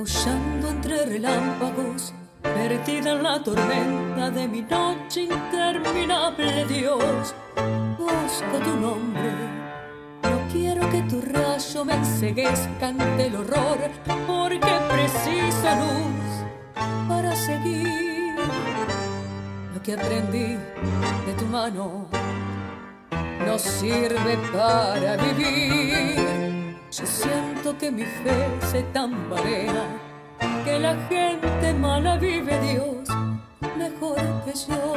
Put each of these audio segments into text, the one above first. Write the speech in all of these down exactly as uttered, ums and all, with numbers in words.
luchando entre relámpagos, perdida en la tormenta de mi noche interminable. Dios, busco tu nombre. No quiero que tu rayo me enceguezca ante el horror, porque preciso luz para seguir. Lo que aprendí de tu mano no sirve para vivir. Yo siento que mi fe se tambalea, que la gente mala vive, Dios, mejor que yo.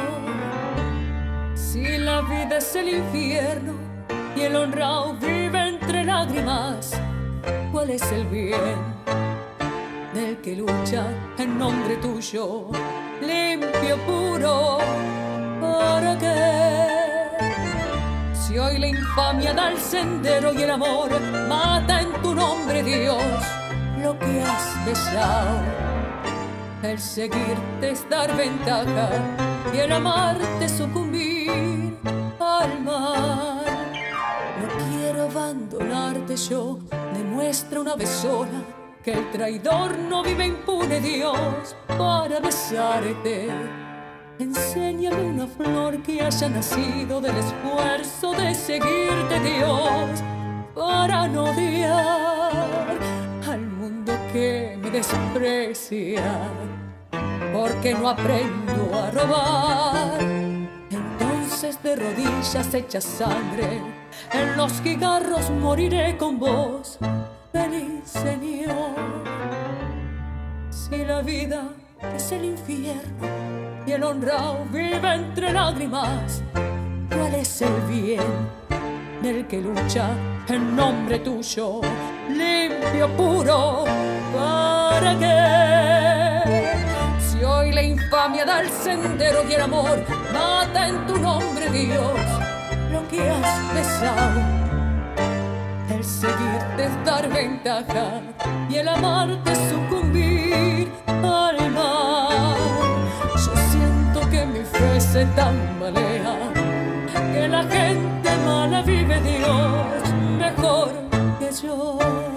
Si la vida es el infierno y el honrado vive entre lágrimas, ¿cuál es el bien del que lucha en nombre tuyo, limpio, puro? ¿Para qué? Si hoy la infamia da el sendero y el amor mata en tu nombre, Dios, lo que has besado. El seguirte es dar ventaja y el amarte sucumbir al mal. No quiero abandonarte yo, demuestra una vez sola que el traidor no vive impune, Dios, para besarte. Enséñame una flor que haya nacido del esfuerzo de seguirte, Dios, para no odiar al mundo que me desprecia, porque no aprendo a robar. Entonces de rodillas hechas sangre, en los cigarros moriré con vos, feliz Señor. Si la vida es el infierno y el honrado vive entre lágrimas, ¿cuál es el bien del que lucha en nombre tuyo, limpio, puro? ¿Para qué? Si hoy la infamia da el sendero y el amor mata en tu nombre, Dios, lo que has besado. El seguirte es dar ventaja y el amarte sucumbir al mal. Yo siento que mi fe se tambalea, que la gente mala vive, Dios, mejor que yo.